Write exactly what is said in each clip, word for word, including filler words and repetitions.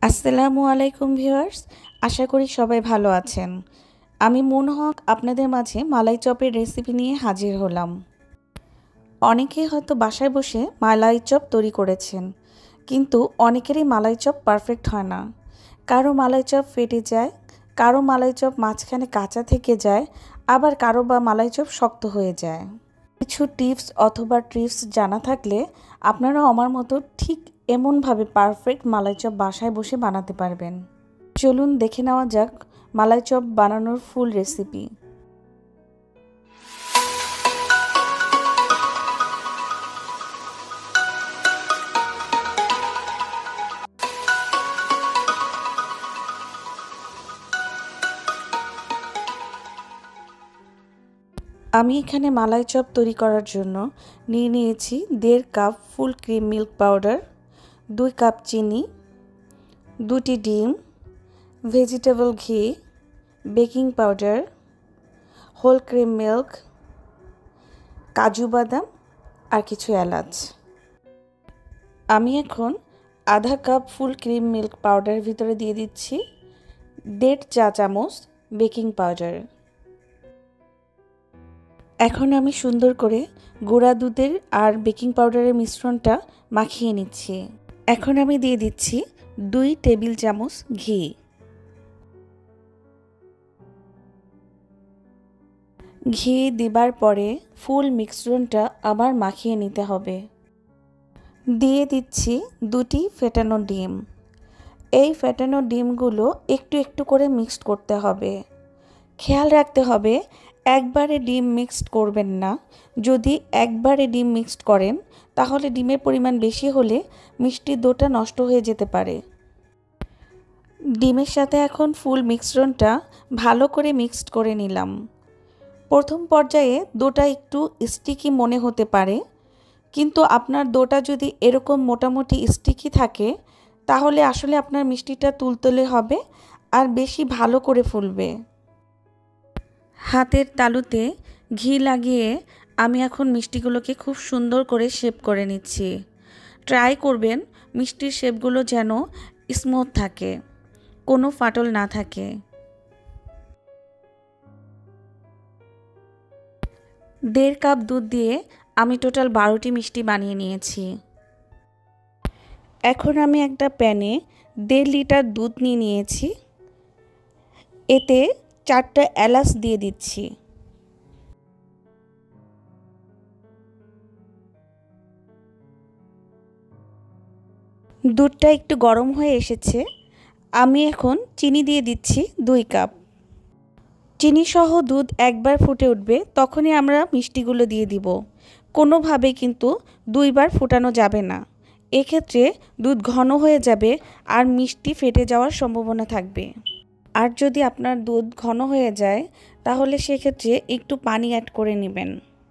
আসসালামু আলাইকুম ভিউয়ার্স, আশা করি সবাই ভালো আছেন। আমি মুন হক আপনাদের মাঝে মালাই চপের রেসিপি নিয়ে হাজির হলাম। অনেকেই হয়তো বাসায় বসে মালাই চপ তৈরি করেছেন, কিন্তু অনেকেরই মালাই চপ পারফেক্ট হয় না। কারো মালাই চপ ফেটে যায়, কারো মালাই চপ মাঝখানে কাঁচা থেকে যায়, আবার কারো বা মালাই চপ শক্ত হয়ে যায়। কিছু টিপস অথবা ট্রিক্স জানা থাকলে আপনারা আমার মতো ঠিক এমনভাবে পারফেক্ট মালাই চপ বাসায় বসে বানাতে পারবেন। চলুন দেখে নেওয়া যাক মালাই চপ বানানোর ফুল রেসিপি। আমি এখানে মালাই চপ তৈরি করার জন্য নিয়ে নিয়েছি দেড় cup full cream milk powder, দুই কাপ চিনি, দুটি ডিম, ভেজিটেবল ঘি, baking powder, whole cream milk, কাজু বাদাম আর কিছু এলাচ। আমি এখন আধা cup full cream milk powder ভিতরে দিয়ে দিচ্ছি দেড় চা চামচ বেকিং পাউডার। এখন আমি সুন্দর করে গুঁড়া দুধের আর বেকিং পাউডারের মিশ্রণটা মাখিয়ে নিচ্ছি। এখন আমি দিয়ে দিচ্ছি দুই টেবিল চামচ ঘি। ঘি দিবার পরে ফুল মিশ্রণটা আবার মাখিয়ে নিতে হবে। দিয়ে দিচ্ছি দুটি ফেটানো ডিম। এই ফেটানো ডিমগুলো একটু একটু করে মিক্সড করতে হবে। খেয়াল রাখতে হবে একবারে ডিম মিক্সড করবেন না। যদি একবারে ডিম মিক্সড করেন তাহলে ডিমের পরিমাণ বেশি হলে মিষ্টির ডোটা নষ্ট হয়ে যেতে পারে। ডিমের সাথে এখন ফুল মিশ্রণটা ভালো করে মিক্সড করে নিলাম। প্রথম পর্যায়ে ডোটা একটু স্টিকি মনে হতে পারে, কিন্তু আপনার ডোটা যদি এরকম মোটামুটি স্টিকি থাকে তাহলে আসলে আপনার মিষ্টিটা তুলতুলে হবে আর বেশি ভালো করে ফুলবে। হাতের তালুতে ঘি লাগিয়ে আমি এখন মিষ্টিগুলোকে খুব সুন্দর করে শেপ করে নিচ্ছি। ট্রাই করবেন মিষ্টির শেপগুলো যেন স্মুথ থাকে, কোনো ফাটল না থাকে। দেড় কাপ দুধ দিয়ে আমি টোটাল বারোটি মিষ্টি বানিয়ে নিয়েছি। এখন আমি একটা প্যানে দেড় লিটার দুধ নিয়ে নিয়েছি। এতে চারটা এলাচ দিয়ে দিচ্ছি। দুধটা একটু গরম হয়ে এসেছে। আমি এখন চিনি দিয়ে দিচ্ছি দুই কাপ। চিনি সহ দুধ একবার ফুটে উঠবে তখনই আমরা মিষ্টিগুলো দিয়ে দিব। কোনোভাবে কিন্তু দুইবার ফুটানো যাবে না, এক্ষেত্রে দুধ ঘন হয়ে যাবে আর মিষ্টি ফেটে যাওয়ার সম্ভাবনা থাকবে। আর যদি আপনার দুধ ঘন হয়ে যায় তাহলে সেক্ষেত্রে একটু পানি অ্যাড করে নেবেন।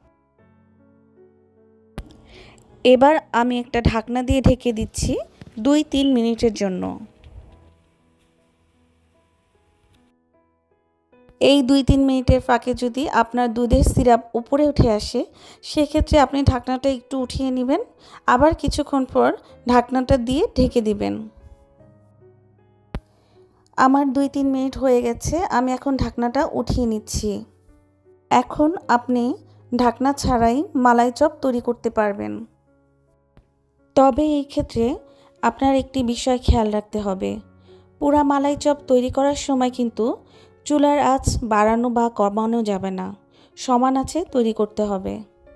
এবার আমি একটা ঢাকনা দিয়ে ঢেকে দিচ্ছি দুই তিন মিনিটের জন্য। এই দুই তিন মিনিটের ফাঁকে যদি আপনার দুধের সিরাপ উপরে উঠে আসে সেক্ষেত্রে আপনি ঢাকনাটা একটু উঠিয়ে নেবেন, আবার কিছুক্ষণ পর ঢাকনাটা দিয়ে ঢেকে দিবেন। আমার দুই তিন মিনিট হয়ে গেছে, আমি এখন ঢাকনাটা উঠিয়ে নিচ্ছি। এখন আপনি ঢাকনা ছাড়াই মালাই চপ তৈরি করতে পারবেন। তবে এই ক্ষেত্রে আপনার একটি বিষয় খেয়াল রাখতে হবে, পুরা মালাই চপ তৈরি করার সময় কিন্তু চুলার আঁচ বাড়ানো বা কমানো যাবে না, সমান আঁচে তৈরি করতে হবে।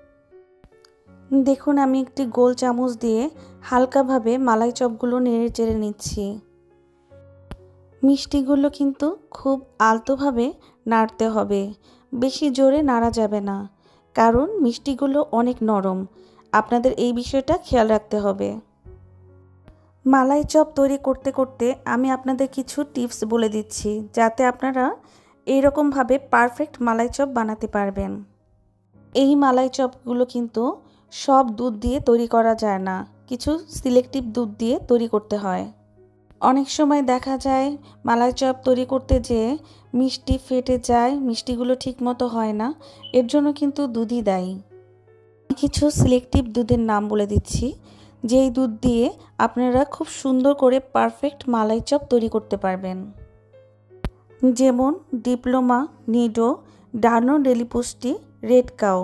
দেখুন আমি একটি গোল চামচ দিয়ে হালকাভাবে মালাই চপগুলো নেড়ে চেড়ে নিচ্ছি। মিষ্টিগুলো কিন্তু খুব আলতোভাবে নাড়তে হবে, বেশি জোরে নাড়া যাবে না, কারণ মিষ্টিগুলো অনেক নরম। আপনাদের এই বিষয়টা খেয়াল রাখতে হবে। মালাই চপ তৈরি করতে করতে আমি আপনাদের কিছু টিপস বলে দিচ্ছি যাতে আপনারা এইরকমভাবে পারফেক্ট মালাই চপ বানাতে পারবেন। এই মালাই চপগুলো কিন্তু সব দুধ দিয়ে তৈরি করা যায় না, কিছু সিলেক্টিভ দুধ দিয়ে তৈরি করতে হয়। অনেক সময় দেখা যায় মালাই চপ তৈরি করতে যেয়ে মিষ্টি ফেটে যায়, মিষ্টিগুলো ঠিকমতো হয় না, এর জন্য কিন্তু দুধই দায়ী। কিছু সিলেক্টিভ দুধের নাম বলে দিচ্ছি, যেই দুধ দিয়ে আপনারা খুব সুন্দর করে পারফেক্ট মালাই চপ তৈরি করতে পারবেন। যেমন Diploma, Nido, Dano Daily Pushti, Red Cow.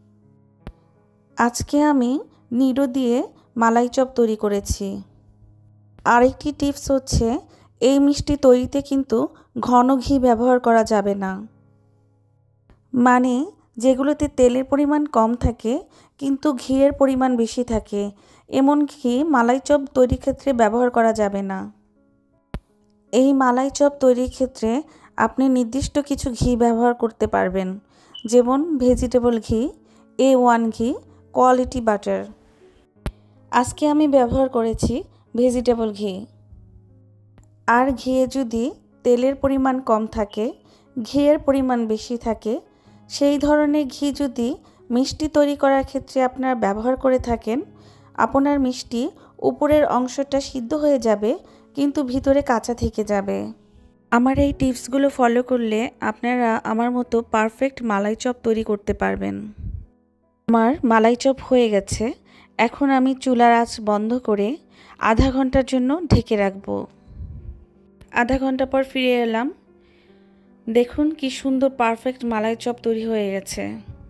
আজকে আমি নিডো দিয়ে মালাই চপ তৈরি করেছি। আরেকটি টিপস হচ্ছে, এই মিষ্টি তৈরিতে কিন্তু ঘন ঘি ব্যবহার করা যাবে না। মানে যেগুলোতে তেলের পরিমাণ কম থাকে কিন্তু ঘিয়ের পরিমাণ বেশি থাকে, এমন ঘি মালাই চপ তৈরির ক্ষেত্রে ব্যবহার করা যাবে না। এই মালাই চপ তৈরির ক্ষেত্রে আপনি নির্দিষ্ট কিছু ঘি ব্যবহার করতে পারবেন, যেমন ভেজিটেবল ঘি, এ ওয়ান ঘি, কোয়ালিটি বাটার। আজকে আমি ব্যবহার করেছি ভেজিটেবল ঘি। আর ঘিয়ে যদি তেলের পরিমাণ কম থাকে, ঘিয়ের পরিমাণ বেশি থাকে, সেই ধরনের ঘি যদি মিষ্টি তৈরি করার ক্ষেত্রে আপনারা ব্যবহার করে থাকেন, আপনার মিষ্টি উপরের অংশটা সিদ্ধ হয়ে যাবে কিন্তু ভিতরে কাঁচা থেকে যাবে। আমার এই টিপসগুলো ফলো করলে আপনারা আমার মতো পারফেক্ট মালাই চপ তৈরি করতে পারবেন। আমার মালাই চপ হয়ে গেছে। এখন আমি চুলার আঁচ বন্ধ করে আধা ঘন্টার জন্য ঢেকে রাখবো। আধা ঘন্টা পর ফিরে এলাম। দেখুন কি সুন্দর পারফেক্ট মালাই চপ তৈরি হয়ে গেছে।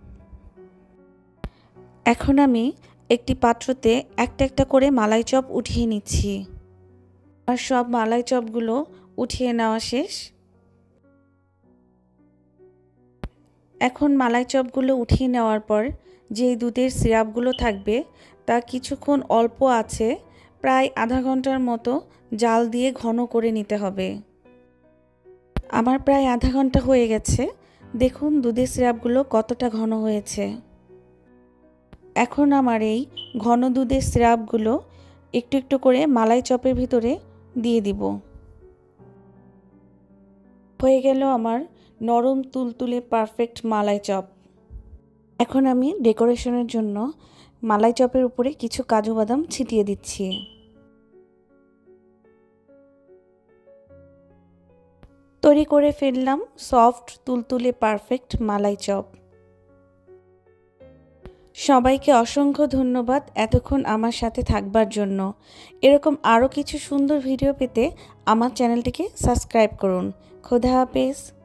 এখন আমি একটি পাত্রতে একটা একটা করে মালাই চপ উঠিয়ে নিচ্ছি। আর সব মালাই চপগুলো উঠিয়ে নেওয়া শেষ। এখন মালাই চপগুলো উঠিয়ে নেওয়ার পর যে দুধের সিরাপগুলো থাকবে তা কিছুক্ষণ অল্প আছে প্রায় আধা ঘন্টার মতো জাল দিয়ে ঘন করে নিতে হবে। আমার প্রায় আধা ঘন্টা হয়ে গেছে। দেখুন দুধের সিরাপগুলো কতটা ঘন হয়েছে। এখন আমার এই ঘন দুধের সিরাপগুলো একটু একটু করে মালাই চপের ভিতরে দিয়ে দিব। হয়ে গেল আমার নরম তুলতুলে পারফেক্ট মালাই চপ। এখন আমি ডেকোরেশনের জন্য মালাই চপের উপরে কিছু কাজু বাদাম ছিটিয়ে দিচ্ছি। তৈরি করে ফেললাম সফট তুলতুলে পারফেক্ট মালাই চপ। সবাইকে অসংখ্য ধন্যবাদ এতক্ষণ আমার সাথে থাকবার জন্য। এরকম আরও কিছু সুন্দর ভিডিও পেতে আমার চ্যানেলটিকে সাবস্ক্রাইব করুন। খোদা হাফেজ।